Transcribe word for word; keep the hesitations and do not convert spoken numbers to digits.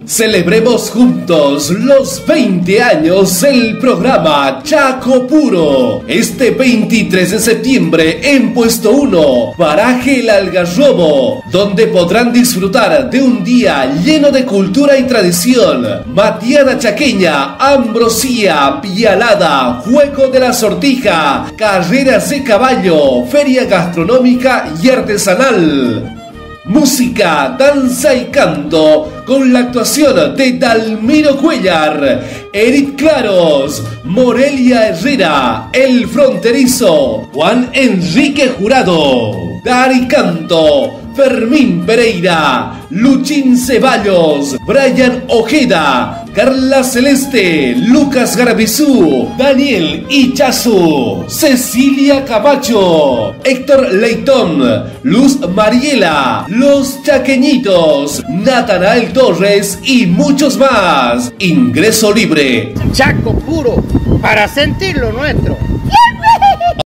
Celebremos juntos los veinte años del programa Chaco Puro. Este veintitrés de septiembre en Puesto uno, Paraje El Algarrobo, donde podrán disfrutar de un día lleno de cultura y tradición. Matiada chaqueña, ambrosía, pialada, juego de la sortija, carreras de caballo, feria gastronómica y artesanal. Música, danza y canto con la actuación de Dalmiro Cuellar, Eric Claros, Morelia Herrera, El Fronterizo, Juan Enrique Jurado, Dari Canto, Fermín Pereira, Luchín Ceballos, Brian Ojeda, Carla Celeste, Lucas Garbizú, Daniel Ichazu, Cecilia Camacho, Héctor Leitón, Luz Mariela, Los Chaqueñitos, Natanael Torres y muchos más. Ingreso libre. Chaco Puro, para sentir lo nuestro.